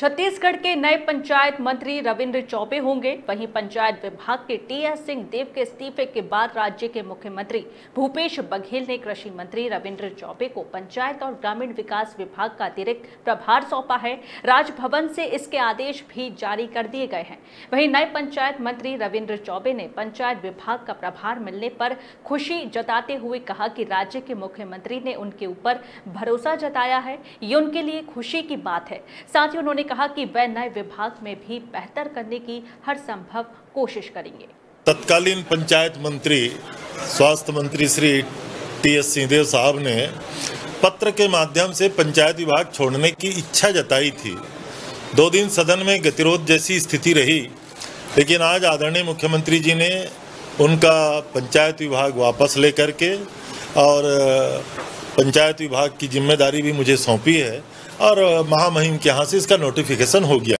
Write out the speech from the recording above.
छत्तीसगढ़ के नए पंचायत मंत्री रविंद्र चौबे होंगे। वहीं पंचायत विभाग के टीएस सिंहदेव के इस्तीफे के बाद राज्य के मुख्यमंत्री भूपेश बघेल ने कृषि मंत्री रविंद्र चौबे को पंचायत और ग्रामीण विकास विभाग का अतिरिक्त प्रभार सौंपा है। राजभवन से इसके आदेश भी जारी कर दिए गए हैं। वहीं नए पंचायत मंत्री रविंद्र चौबे ने पंचायत विभाग का प्रभार मिलने पर खुशी जताते हुए कहा कि राज्य के मुख्यमंत्री ने उनके ऊपर भरोसा जताया है, ये उनके लिए खुशी की बात है। साथ ही उन्होंने कहा कि वह नए विभाग में भी बेहतर करने की हर संभव कोशिश करेंगे। तत्कालीन पंचायत मंत्री स्वास्थ्य मंत्री श्री टीएस सिंहदेव साहब ने पत्र के माध्यम से पंचायत विभाग छोड़ने की इच्छा जताई थी। 2 दिन सदन में गतिरोध जैसी स्थिति रही, लेकिन आज आदरणीय मुख्यमंत्री जी ने उनका पंचायत विभाग वापस लेकर के और पंचायत विभाग की जिम्मेदारी भी मुझे सौंपी है और महामहिम के यहाँ से इसका नोटिफिकेशन हो गया।